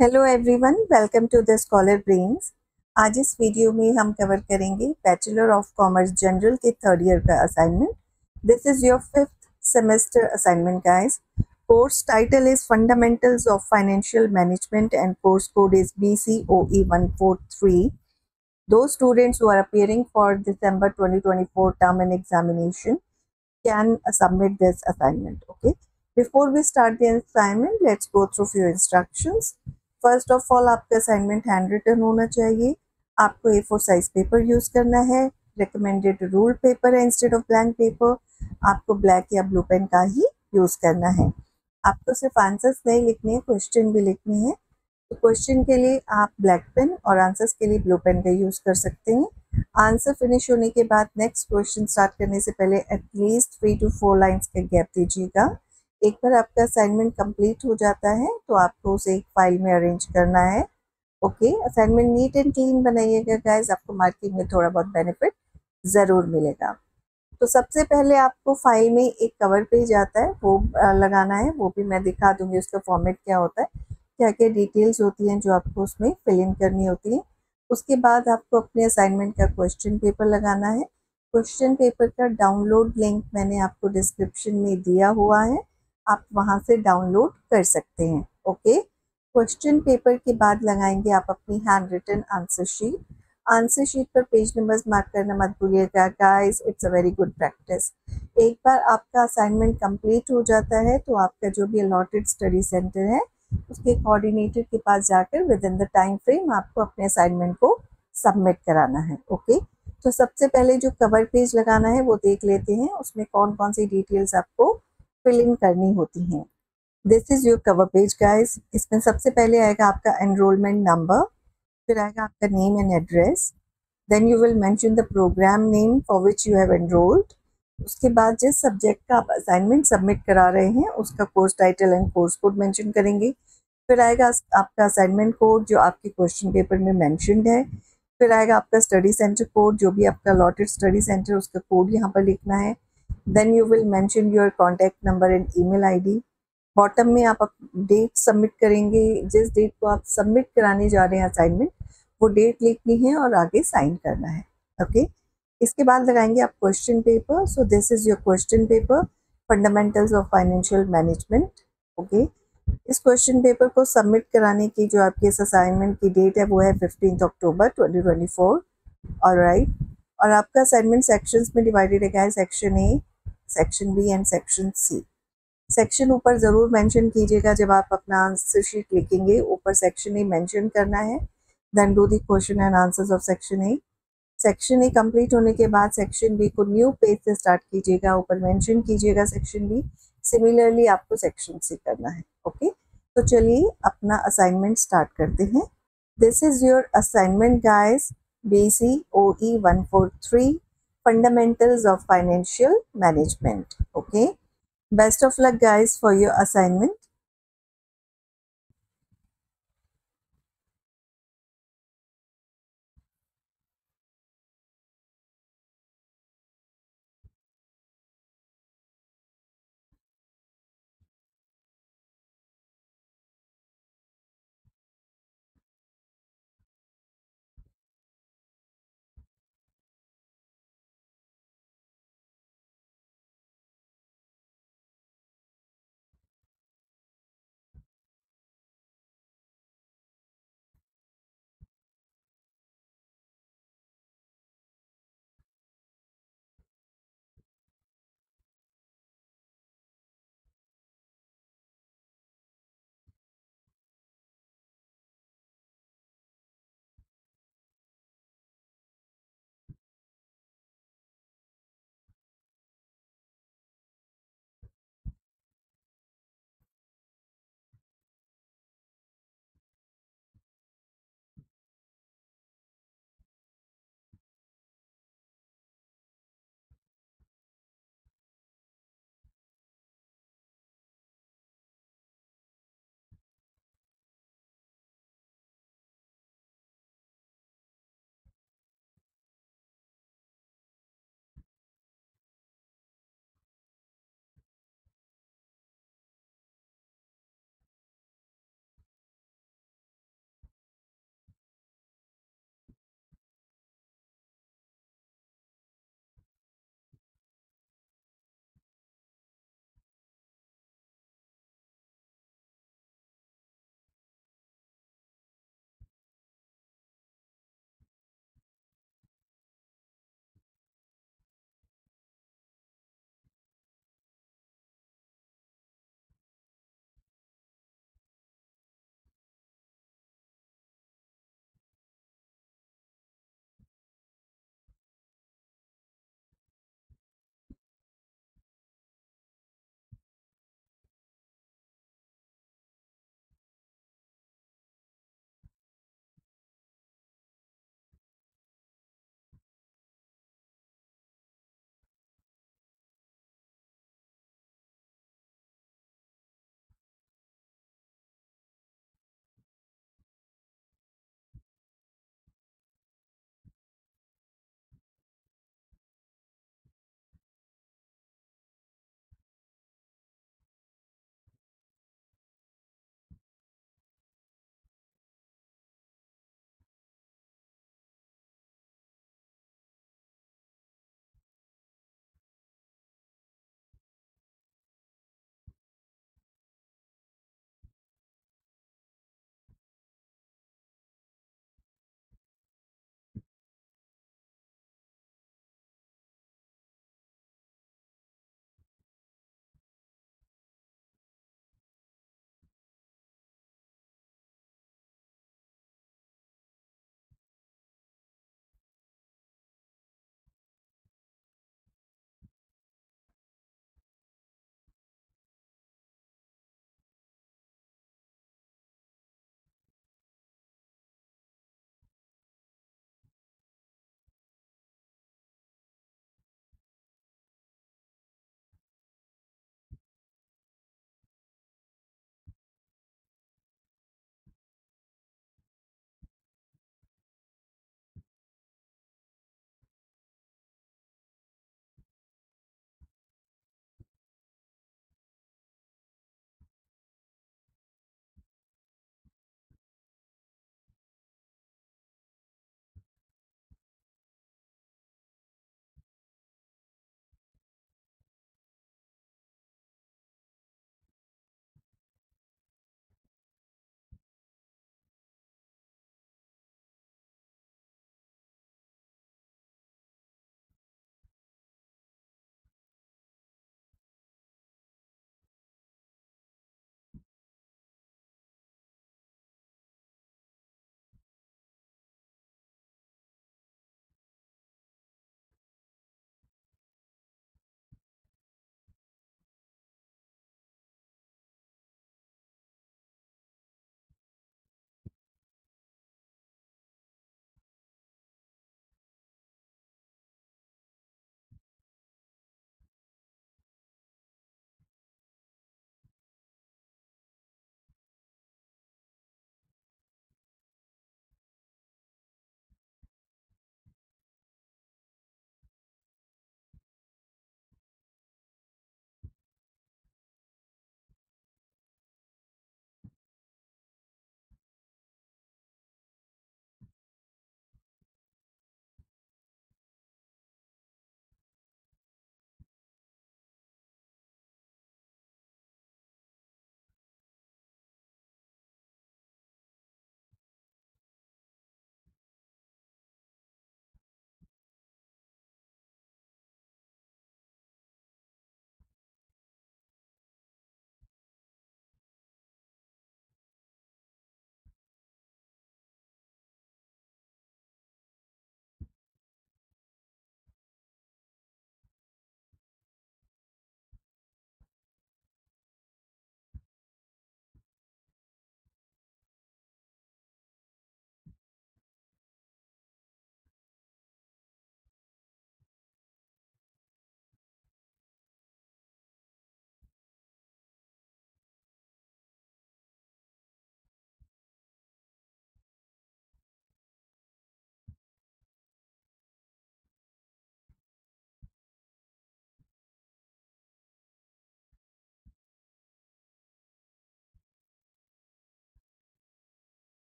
Hello everyone, welcome to the scholar brains. आज इस video में हम कवर करेंगे बैचलर ऑफ कॉमर्स जनरल के थर्ड ईयर का assignment. This is your fifth semester assignment guys. Course title is fundamentals of financial management and course code is BCOE 143. Those students who are appearing for December 2024 term and examination can submit this assignment. Okay, before we start the assignment, let's go through few instructions. First of all आपका assignment handwritten होना चाहिए। आपको A4 size paper use करना है। Recommended rule paper है instead of blank paper. आपको black या blue pen का ही यूज करना है। आपको सिर्फ आंसर्स नहीं लिखने हैं, क्वेश्चन भी लिखने हैं। तो क्वेश्चन के लिए आप ब्लैक पेन और आंसर्स के लिए ब्लू पेन का यूज कर सकते हैं। आंसर फिनिश होने के बाद नेक्स्ट क्वेश्चन स्टार्ट करने से पहले एटलीस्ट 3 to 4 लाइंस का गैप दीजिएगा। एक बार आपका असाइनमेंट कंप्लीट हो जाता है तो आपको उसे एक फाइल में अरेंज करना है। Okay, assignment neat and clean बनाइएगा गाइस, आपको मार्किंग में थोड़ा बहुत बेनिफिट ज़रूर मिलेगा। तो सबसे पहले आपको फाइल में एक कवर पेज आता है, वो लगाना है। वो भी मैं दिखा दूंगी उसका फॉर्मेट क्या होता है, क्या क्या डिटेल्स होती हैं जो आपको उसमें फिल इन करनी होती है। उसके बाद आपको अपने असाइनमेंट का क्वेश्चन पेपर लगाना है। क्वेश्चन पेपर का डाउनलोड लिंक मैंने आपको डिस्क्रिप्शन में दिया हुआ है, आप वहां से डाउनलोड कर सकते हैं। ओके, क्वेश्चन पेपर के बाद लगाएंगे आप अपनी handwritten answer sheet. Answer sheet पर पेज नंबर्स मार्क करना मत भूलिएगा guys, it's a very good practice. एक बार आपका असाइनमेंट कंप्लीट हो जाता है तो आपका जो भी अलॉटेड स्टडी सेंटर है उसके कोऑर्डिनेटर के पास जाकर within the time frame आपको अपने असाइनमेंट को सबमिट कराना है। ओके, तो सबसे पहले जो कवर पेज लगाना है वो देख लेते हैं, उसमें कौन कौन सी डिटेल्स आपको फिल इन करनी होती हैं। This is your cover page guys. इसमें सबसे पहले आएगा आपका एनरोलमेंट नंबर, फिर आएगा आपका name and address, then you will mention the program name for which you have enrolled. उसके बाद जिस सब्जेक्ट का आप असाइनमेंट सबमिट करा रहे हैं उसका course title and course code mention करेंगे। फिर आएगा आपका असाइनमेंट कोड जो आपके क्वेश्चन पेपर में मेंशनड है। फिर आएगा आपका स्टडी सेंटर कोड, जो भी आपका अलॉटेड स्टडी सेंटर उसका कोड यहाँ पर लिखना है। Then you will mention your contact number and email ID. Bottom में आप डेट सबमिट करेंगे, जिस डेट को आप सबमिट कराने जा रहे हैं असाइनमेंट वो डेट लिखनी है और आगे साइन करना है। ओके, इसके बाद लगाएंगे आप question paper. So this is your question paper, fundamentals of financial management. Okay, इस क्वेश्चन पेपर को सबमिट कराने की जो आपकी इस असाइनमेंट की डेट है वो है 15 अक्टूबर 2024। ऑलराइट, और आपका असाइनमेंट सेक्शंस में डिवाइडेड है, section A, section B and section C. Section ऊपर ज़रूर मेंशन कीजिएगा, जब आप अपना आंसर शीट लिखेंगे ऊपर सेक्शन ए मेंशन करना है। Then do the question and answers of section A. Section A complete होने के बाद सेक्शन बी को न्यू पेज से स्टार्ट कीजिएगा, ऊपर मेंशन कीजिएगा सेक्शन बी। सिमिलरली आपको सेक्शन सी करना है। ओके, तो चलिए अपना असाइनमेंट स्टार्ट करते हैं। This is your assignment guys, BCOE 143 फंडामेंटल्स of financial management. Okay, best of luck guys for your assignment.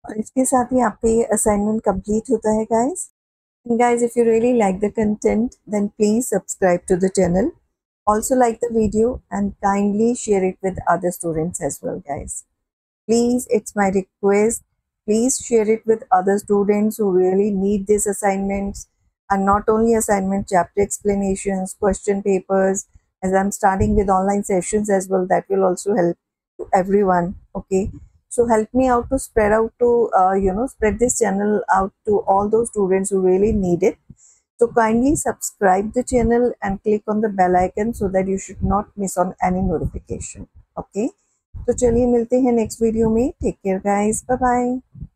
और इसके साथ ही आपका ये असाइनमेंट कंप्लीट होता है guys. Guys, if you really like the content, then please subscribe to the channel. Also like the video and kindly share it with other students as well, guys. Please, it's my request. Please share it with other students who really need these assignments, and not only assignment, chapter explanations, question papers. As I'm starting with online sessions as well, that will also help to everyone. Okay, so help me out to spread out to spread this channel out to all those students who really need it. So kindly subscribe the channel and click on the bell icon so that you should not miss on any notification. Okay. तो चलिए मिलते हैं next video में. Take care guys. Bye bye.